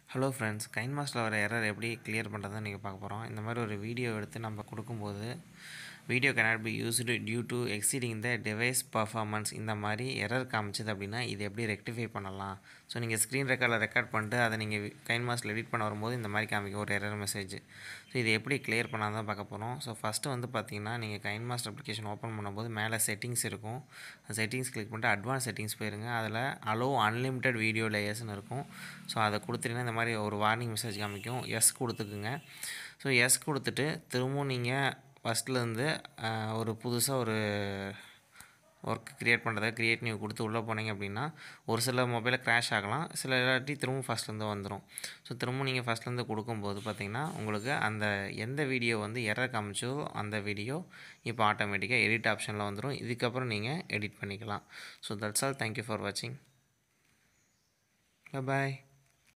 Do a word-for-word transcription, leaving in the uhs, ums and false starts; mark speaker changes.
Speaker 1: Hello friends, கைன்மாஸ்டரில் வர error எப்படி clear பண்ணுறதுன்னு நீங்கள் பார்க்க போகிறோம். இந்த மாதிரி ஒரு வீடியோ எடுத்து நம்ம கொடுக்கும்போது video cannot be used due to exceeding the device performance இந்த மாதிரி எரர் காமிச்சது அப்படின்னா இது எப்படி ரெக்டிஃபை பண்ணலாம். ஸோ நீங்கள் ஸ்க்ரீன் ரெக்கார்டில் ரெக்கார்ட் பண்ணிட்டு அதை நீங்கள் கைன்மாஸ்டரில் எடிட் பண்ண வரும்போது இந்த மாதிரி காமிக்கும் ஒரு எரர் மெசேஜ். ஸோ இது எப்படி கிளியர் பண்ணால் தான் பார்க்க போகிறோம். ஸோ ஃபஸ்ட்டு வந்து பார்த்தீங்கன்னா நீங்கள் கைன்மாஸ்டர் அப்ளிகேஷன் ஓப்பன் பண்ணும்போது மேலே செட்டிங்ஸ் இருக்கும். செட்டிங்ஸ் கிளிக் பண்ணிட்டு அட்வான்ஸ் செட்டிங்ஸ் போயிருங்க. அதில் அலோ அன்லிமிட்டெட் வீடியோ லேயர்ஸ்னு இருக்கும். ஸோ அதை கொடுத்துட்டீங்கன்னா இந்த மாதிரி ஒரு வார்னிங் மெசேஜ் காமிக்கும். எஸ் கொடுத்துக்குங்க. ஸோ எஸ் கொடுத்துட்டு திரும்பவும் நீங்கள் ஃபஸ்ட்லேருந்து ஒரு புதுசாக ஒரு ஒர்க் க்ரியேட் பண்ணுறத க்ரியேட் நியூ கொடுத்து உள்ளே போனீங்க அப்படின்னா ஒரு சில மொபைலில் க்ராஷ் ஆகலாம், சில இல்லாட்டி திரும்பவும் ஃபஸ்ட்லேருந்து வந்துடும். ஸோ திரும்பவும் நீங்கள் ஃபஸ்ட்லேருந்து கொடுக்கும்போது பார்த்திங்கன்னா உங்களுக்கு அந்த எந்த வீடியோ வந்து எரர் காமிச்சோ அந்த வீடியோ இப்போ ஆட்டோமேட்டிக்காக எடிட் ஆப்ஷனில் வந்துடும். இதுக்கப்புறம் நீங்கள் எடிட் பண்ணிக்கலாம். So that's all. Thank you for வாட்சிங். பாய்.